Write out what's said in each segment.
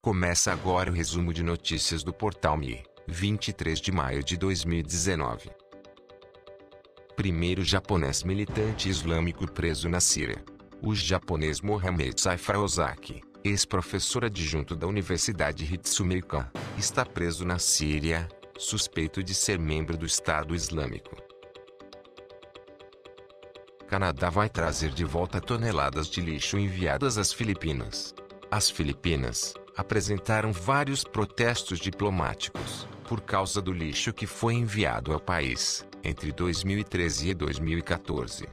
Começa agora o resumo de notícias do Portal Me, 23 de maio de 2019. Primeiro japonês militante islâmico preso na Síria. O japonês Mohamed Saifa Ozaki, ex-professor adjunto da Universidade Hitsumeikan, está preso na Síria, suspeito de ser membro do Estado Islâmico. Canadá vai trazer de volta toneladas de lixo enviadas às Filipinas. As Filipinas apresentaram vários protestos diplomáticos por causa do lixo que foi enviado ao país entre 2013 e 2014.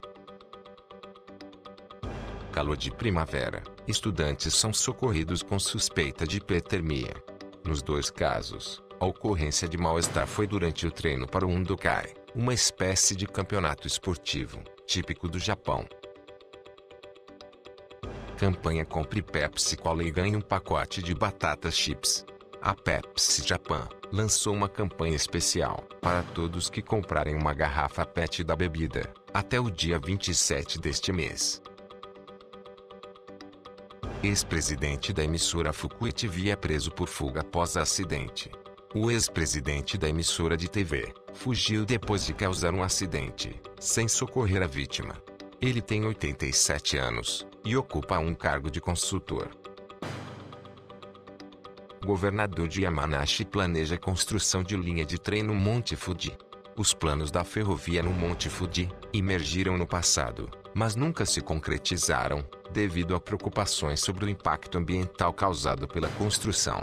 Calor de primavera. Estudantes são socorridos com suspeita de hipertermia. Nos dois casos, a ocorrência de mal-estar foi durante o treino para o Undokai, uma espécie de campeonato esportivo típico do Japão. Campanha Compre Pepsi Cola e ganhe um pacote de batatas chips. A Pepsi Japan lançou uma campanha especial para todos que comprarem uma garrafa PET da bebida, até o dia 27 deste mês. Ex-presidente da emissora Fukui TV é preso por fuga após acidente. O ex-presidente da emissora de TV fugiu depois de causar um acidente, sem socorrer a vítima. Ele tem 87 anos e ocupa um cargo de consultor. O governador de Yamanashi planeja a construção de linha de trem no Monte Fuji. Os planos da ferrovia no Monte Fuji emergiram no passado, mas nunca se concretizaram, devido a preocupações sobre o impacto ambiental causado pela construção.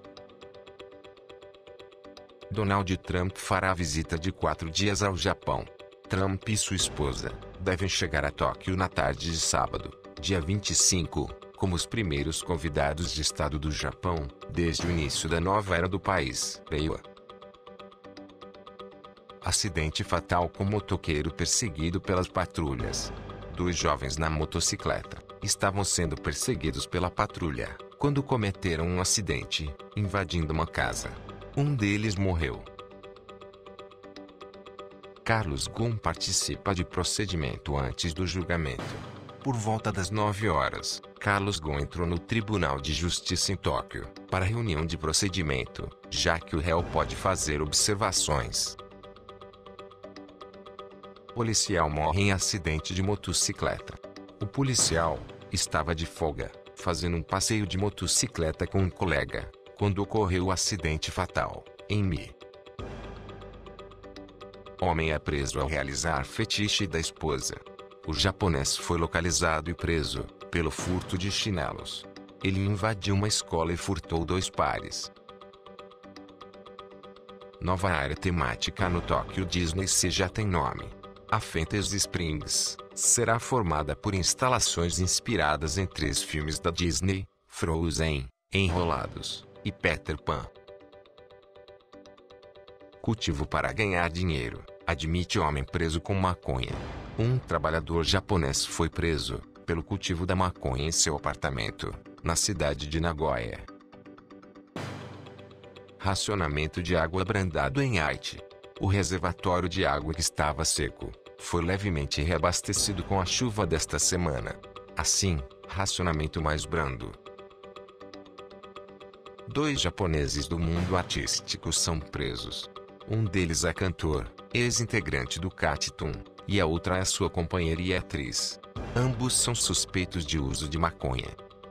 Donald Trump fará visita de 4 dias ao Japão. Trump e sua esposa devem chegar a Tóquio na tarde de sábado, dia 25, como os primeiros convidados de Estado do Japão, desde o início da nova era do país. Acidente fatal com motoqueiro perseguido pelas patrulhas. 2 jovens na motocicleta estavam sendo perseguidos pela patrulha quando cometeram um acidente, invadindo uma casa. Um deles morreu. Carlos Ghosn participa de procedimento antes do julgamento. Por volta das 9 horas, Carlos Ghosn entrou no Tribunal de Justiça em Tóquio para reunião de procedimento, já que o réu pode fazer observações. Policial morre em acidente de motocicleta. O policial estava de folga, fazendo um passeio de motocicleta com um colega, quando ocorreu o acidente fatal, em Mi. Homem é preso ao realizar fetiche da esposa. O japonês foi localizado e preso pelo furto de chinelos. Ele invadiu uma escola e furtou 2 pares. Nova área temática no Tokyo Disney Sea já tem nome. A Fantasy Springs será formada por instalações inspiradas em 3 filmes da Disney: Frozen, Enrolados e Peter Pan. Cultivo para ganhar dinheiro, admite homem preso com maconha. Um trabalhador japonês foi preso pelo cultivo da maconha em seu apartamento, na cidade de Nagoya. Racionamento de água abrandado em Haiti. O reservatório de água que estava seco foi levemente reabastecido com a chuva desta semana. Assim, racionamento mais brando. 2 japoneses do mundo artístico são presos. Um deles é cantor, ex-integrante do KAT-TUN, e a outra é sua companheira e atriz. Ambos são suspeitos de uso de maconha.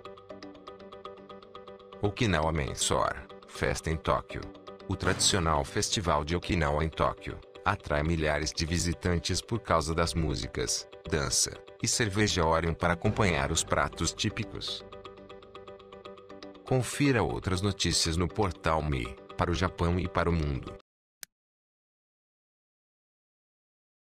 Okinawa Mensor, festa em Tóquio. O tradicional festival de Okinawa em Tóquio atrai milhares de visitantes por causa das músicas, dança e cerveja Orion para acompanhar os pratos típicos. Confira outras notícias no Portal Me, para o Japão e para o mundo.